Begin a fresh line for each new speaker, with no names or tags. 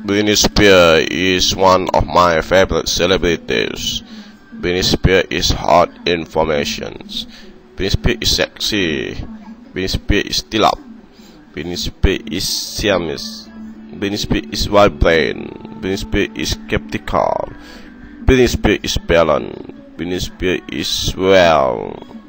Britney Spears is one of my favorite celebrities. Britney Spears is hot information. Britney Spears is sexy. Britney Spears is still up. Britney Spears is serious. Britney Spears is vibrant. Britney Spears is skeptical. Britney Spears is balanced. Britney Spears is well.